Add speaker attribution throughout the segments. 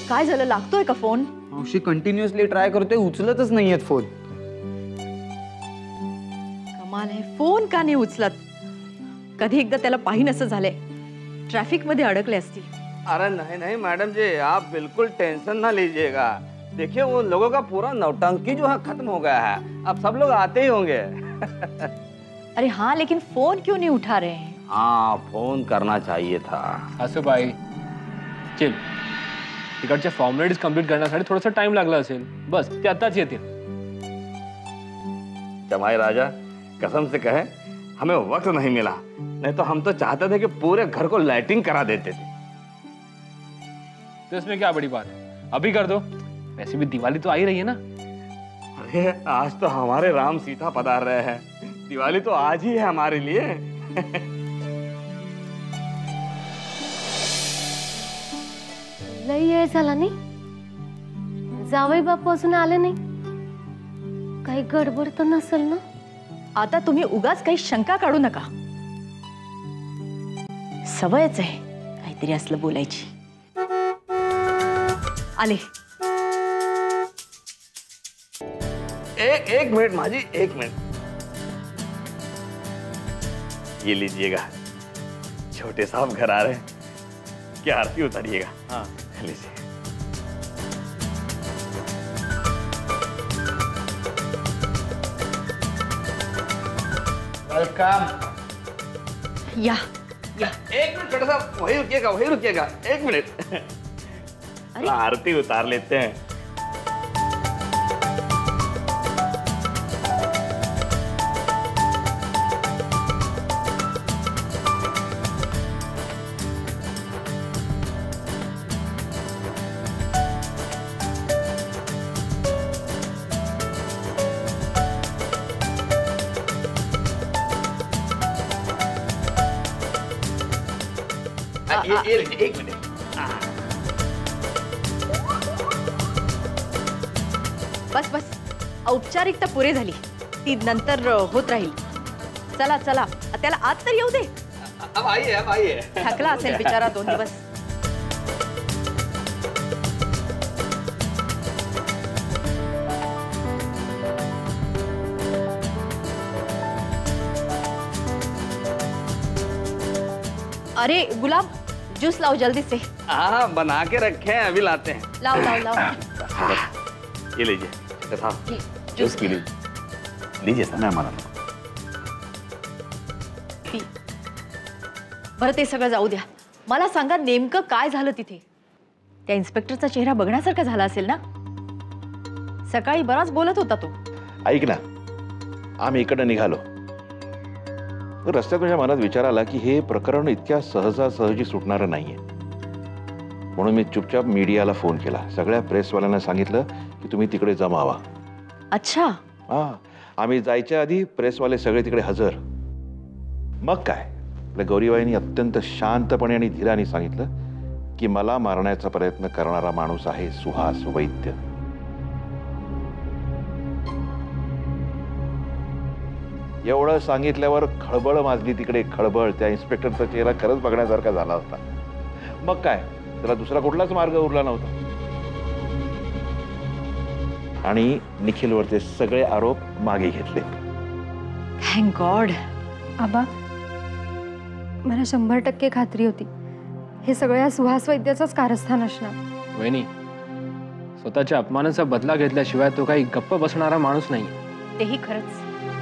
Speaker 1: काय झालं, लागतोय का फोन?
Speaker 2: मावशी कंटिन्युअसली ट्राय करतोय, उचलतच नाहीयेत फोन.
Speaker 1: कमाल आहे, फोन का नाही उचलत? कधी एकदा त्याला पाहिन असं झालंय, ट्रॅफिक मध्ये अडकले असतील.
Speaker 3: अरे नहीं नहीं मैडम जी, आप बिल्कुल टेंशन ना लीजिएगा। देखिए वो लोगों का पूरा नौटंकी जो है खत्म हो गया है, अब सब लोग आते ही होंगे।
Speaker 1: अरे हाँ, लेकिन फोन क्यों नहीं उठा रहे हैं?
Speaker 3: हाँ, फोन करना चाहिए था।
Speaker 4: आसूबाई चिल, तिकडच्या फॉर्मॅलिटीज कंप्लीट करण्यासाठी थोडासा टाइम लागला असेल, बस ते आताच येतील.
Speaker 3: जमाई राजा, कसम से कहे हमें वक्त नहीं मिला, नहीं तो हम तो चाहते थे कि पूरे घर को लाइटिंग करा देते थे।
Speaker 4: तो इसमें क्या बड़ी बात है, अभी कर दो, वैसे भी दिवाली तो आ ही रही है ना.
Speaker 3: अरे आज तो हमारे राम सीता पधार रहे हैं, दिवाली तो आज ही है हमारे लिए।
Speaker 5: लई वेळ झाला नाही, जावई बापू अजून आले नाही, काही गडबड तर नसेल ना?
Speaker 1: आता तुम्ही उगाच काही शंका काढू नका, सवयच आहे काहीतरी असलं बोलायची. आले.
Speaker 3: एक मिनट माजी, एक मिनट, ये लीजिएगा, छोटे साहब घर आ रहे हैं, क्या आरती उतारिएगा. हाँ लीजिए. वेलकम.
Speaker 1: या या.
Speaker 3: एक मिनट छोटे साहब, वही रुकिएगा, वही रुकिएगा, एक मिनट.
Speaker 1: अरे
Speaker 3: आरती उतार लेते हैं. ये एक मिनट.
Speaker 1: बस बस, औपचारिकता पुरे झाली, ती नंतर होत राहील. चला चला, त्याला आज तर येऊ दे.
Speaker 3: अब आइए, अब आइए.
Speaker 1: थकला असेल बिचारा 2 दिवस. अरे गुलाब, जूस लाओ जल्दी से.
Speaker 3: हाँ बना के रखे हैं, अभी लाते हैं.
Speaker 1: लाओ लाओ लाओ.
Speaker 3: ये लीजिए छोटे साहब,
Speaker 1: ये
Speaker 3: जूस की लीजिए सर. नाही मला
Speaker 1: पी. बरं ते सगळं जाऊ द्या, मला सांगा नेमकं काय झालं तिथे? त्या इन्स्पेक्टरचा चेहरा बघण्यासारखा झाला असेल ना? सकाळी बराच बोलत होता तो.
Speaker 6: ऐक ना, आम्ही इकडं निघालो, रस्त्यात माझ्या मनात विचार आला की हे प्रकरण इतक्या सहजासहजी सुटणारं नाहीये. म्हणून मी चुपचाप मीडियाला फोन केला, सगळ्या प्रेसवाल्यांना सांगितलं की तुम्ही तिकडे जमा व्हा.
Speaker 1: अच्छा.
Speaker 6: हा, आम्ही जायच्या आधी प्रेसवाले सगळे तिकडे हजर. मग काय, आपल्या गौरीबाईंनी अत्यंत शांतपणे आणि धीराने सांगितलं की मला मारण्याचा प्रयत्न करणारा माणूस आहे सुहास वैद्य. एवढं सांगितल्यावर खळबळ माजली तिकडे, खळबळ. त्या इन्स्पेक्टरचा चेहरा खरंच बघण्यासारखा झाला असता. मग काय, त्याला दुसरा कुठलाच मार्ग उरला नव्हता. आणि निखिलवरचे सगळे आरोप मागे घेतले.
Speaker 1: Thank God.
Speaker 5: आबा, मला 100% खात्री होती हे सगळं या सुहास वैद्याचंच कारस्थान असणार.
Speaker 4: वहिनी, स्वतःच्या अपमानाचा बदला घेतल्याशिवाय तो काही गप्प बसणारा माणूस नाही.
Speaker 1: तेही खरंच.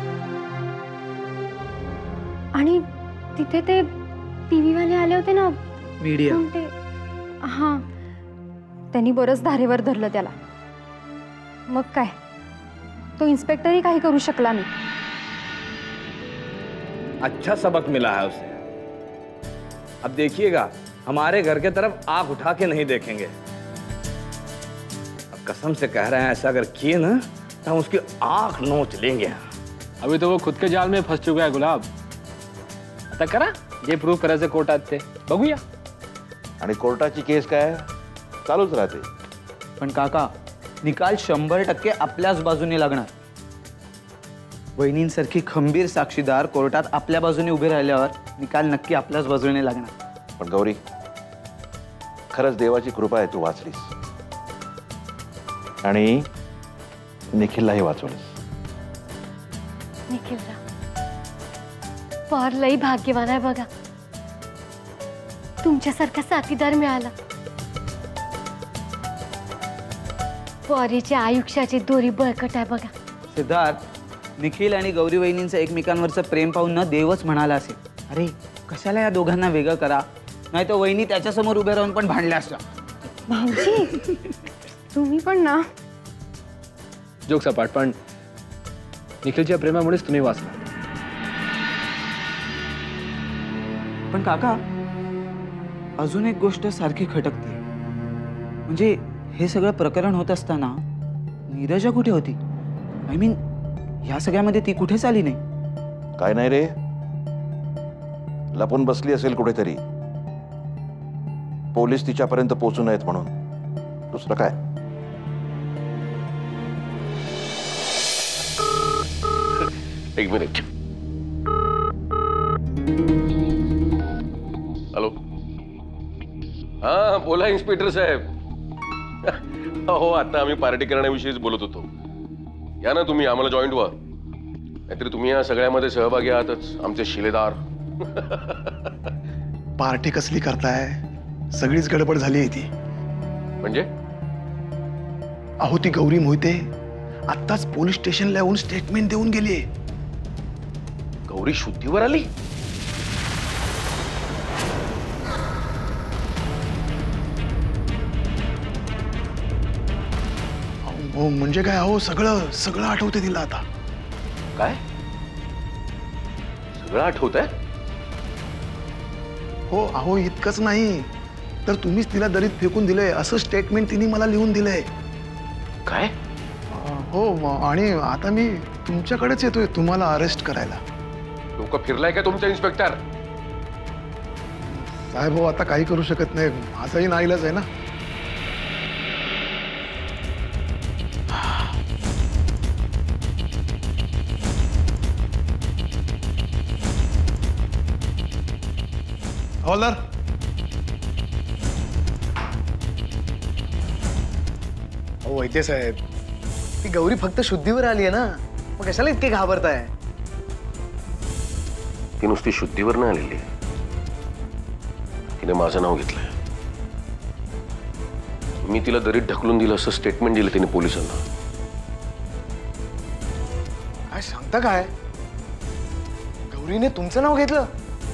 Speaker 5: आणि तिथे ते टीव्ही वाले आले होते ना,
Speaker 2: मीडिया.
Speaker 5: कोणते? हां, त्यांनी बरंच धारेवर धरलं त्याला. मग काय, तो इन्स्पेक्टरही काही करू शकला नाही.
Speaker 3: अच्छा सबक मिला है उसे. अब देखिएगा, हमारे घर के तरफ आंख उठा के नहीं देखेंगे. अब कसम से कह रहे हैं, ऐसा अगर किए ना तो हम उसकी आंख नोच लेंगे.
Speaker 4: अभी तो वो खुद के जाल में फंस चुका है गुलाब. आता करा जे प्रूव्ह करायचं कोर्टात ते बघूया.
Speaker 6: आणि कोर्टाची केस काय चालूच राहते.
Speaker 2: पण काका, निकाल 100% आपल्याच बाजूने लागणार. वहिनींसारखी खंबीर साक्षीदार कोर्टात आपल्या बाजूने उभे राहिल्यावर निकाल नक्की आपल्याच बाजूने लागणार.
Speaker 6: पण गौरी, खरंच देवाची कृपा आहे तू वाचलीस. आणि निखिललाही वाचवलंस.
Speaker 5: निखिलला फार लई भाग्यवान आहे बघा, तुमच्यासारखा साथीदार मिळाला. पोरीच्या आयुष्याची दोरी बळकट आहे बघा.
Speaker 2: सिद्धार्थ, निखिल आणि गौरी वहिनींचं एकमेकांवरचं प्रेम पाहून ना देवच म्हणाला असेल, अरे कशाला या दोघांना वेगळं करा, नाही तर वहिनी त्याच्यासमोर उभे राहून पण भांडल्या असत्या.
Speaker 5: भाऊजी तुम्ही पण ना.
Speaker 4: जोक्स अपार्ट, पण निखिलच्या प्रेमामुळेच तुम्ही वाचला.
Speaker 2: पण काका, अजून एक गोष्ट सारखी खटकते, म्हणजे हे सगळं प्रकरण होत असताना नीरजा कुठे होती? आय मीन ह्या सगळ्यामध्ये ती कुठेच आली नाही.
Speaker 6: काय नाही रे, लपून बसली असेल कुठेतरी, पोलीस तिच्यापर्यंत पोहोचू नयेत म्हणून. दुसरं काय?
Speaker 7: एक मिनिट. हॅलो. हा बोला इन्स्पेक्टर साहेब. हो, आता आम्ही पार्टी करण्याविषयीच बोलत होतो. या ना तुम्ही, आम्हाला जॉईंट व्हा. नाहीतरी तुम्ही या सगळ्यामध्ये सहभागी आहातच, आमचे शिलेदार.
Speaker 8: पार्टी कसली करताय? सगळीच गडबड झाली आहे ती.
Speaker 7: म्हणजे?
Speaker 8: अहो, ती गौरी मोहिते आत्ताच पोलीस स्टेशनला येऊन स्टेटमेंट देऊन गेली.
Speaker 7: गौरी शुद्धीवर आली?
Speaker 8: हो म्हणजे काय? अहो सगळं सगळं आठवते तिला आता.
Speaker 7: काय सगळं आठवत आहे?
Speaker 8: हो, अहो इतकंच नाही तर तुम्हीच तिला दरीत फेकून दिलंय असं स्टेटमेंट तिने मला लिहून दिलंय.
Speaker 7: काय?
Speaker 8: हो, आणि आता मी तुमच्याकडेच येतोय तुम्हाला अरेस्ट करायला.
Speaker 7: डोकं फिरलाय का तुमचं इन्स्पेक्टर?
Speaker 8: साहेब हो, आता काही करू शकत नाही, माझाही नाईलाज आहे ना. हवालदार,
Speaker 9: हो वैद्य साहेब, ती गौरी फक्त शुद्धीवर आली आहे ना, मग कशाला इतके घाबरताय?
Speaker 7: ती नुसती शुद्धीवर नाही आलेली, तिने माझं नाव घेतलंय. मी तिला दरीत ढकलून दिलं असं स्टेटमेंट दिलं तिने पोलिसांना.
Speaker 9: काय सांगता काय? गौरीने तुमचं नाव घेतलं?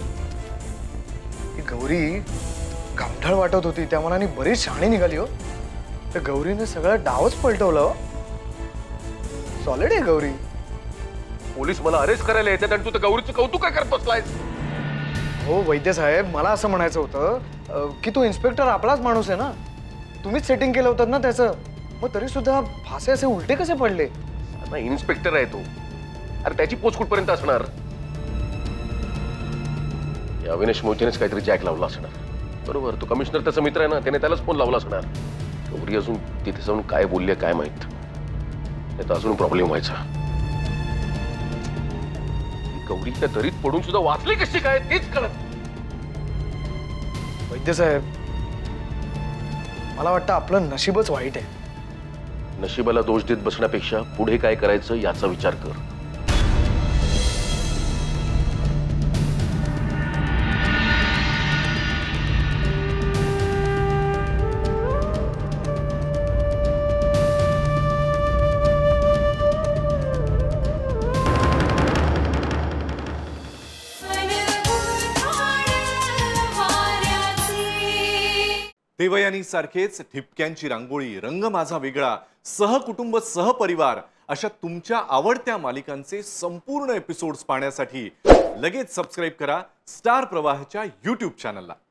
Speaker 9: ती गौरी गावठाळ वाटत होती, त्या मनाने बरीच शहाणी निघाली हो. तर गौरीने सगळं डावच पलटवलं. सॉलिड आहे गौरी.
Speaker 7: पोलीस मला अरेस्ट करायला येतात आणि तू तर गौरीचं कौतुक काय करत बसलायस?
Speaker 9: हो वैद्य साहेब, मला असं म्हणायचं होतं की तो इन्स्पेक्टर आपलाच माणूस आहे ना, तुम्हीच सेटिंग केलं होतं ना त्याचं, मग तरी सुद्धा फासे असे उलटे कसे पडले?
Speaker 7: इन्स्पेक्टर आहे तो, अरे त्याची पोच कुठपर्यंत असणार? या अविनाश मोहितेनेच काहीतरी जॅक लावला असणार. बरोबर, तो कमिशनर त्याचा मित्र आहे ना, त्याने त्यालाच फोन लावला असणार. गौरी अजून तिथे जाऊन काय बोलली काय माहित, त्याचा अजून प्रॉब्लेम व्हायचा. गौरी त्या दरीत पडून सुद्धा वाचली कशी काय तेच कळत.
Speaker 9: वैद्य साहेब, मला वाटतं आपलं नशीबच वाईट आहे.
Speaker 7: नशिबाला दोष देत बसण्यापेक्षा पुढे काय करायचं याचा विचार कर.
Speaker 10: देवयानी सारखेच ठिपक्यांची रांगोळी, रंग माझा वेगळा, सहकुटुंब सहपरिवार अशा तुमच्या आवडत्या मालिकांचे संपूर्ण एपिसोड्स पाहण्यासाठी लगेच सबस्क्राईब करा स्टार प्रवाहच्या YouTube चॅनलला.